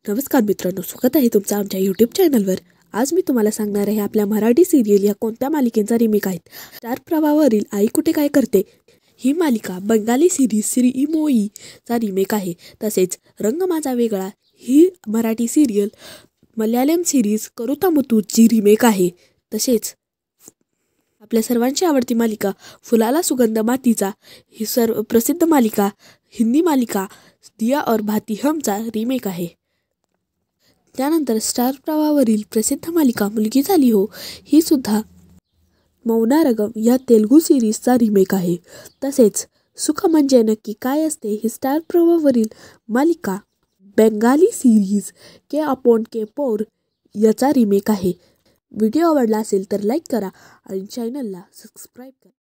नमस्कार मित्रांनो, स्वागत आहे तुमचं आमच्या यूट्यूब चॅनलवर। आज मी तुम्हाला सांगणार आहे आपल्या मराठी सिरियल या कोणत्या मालिकेचा रिमेक आहे। स्टार प्रवाहावरील आई कुठे काय करते ही मालिका बंगाली सिरीज श्री मोईचा रिमेक आहे। तसेच रंग माझा वेगळा ही मराठी सिरियल मल्याळम सिरीज करुतामुतूची रिमेक आहे। तसेच आपल्या सर्वांची आवडती मालिका फुलाला सुगंध मातीचा ही सर्व प्रसिद्ध मालिका हिंदी मालिका दिया और बाती हमचा रिमेक आहे। त्यानंतर स्टार प्रवाहावरील प्रसिद्ध मालिका मुलगी झाली हो ही सुद्धा मौनारगम या तेलुगू सिरीजचा रिमेक आहे। तसेच सुख म्हणजे नक्की काय असते ही स्टार प्रवाहावरील मालिका बंगाली सिरीज के अपॉन के पोर याचा रिमेक आहे। व्हिडिओ आवडला असेल तर लाईक करा आणि चॅनलला सबस्क्राईब करा।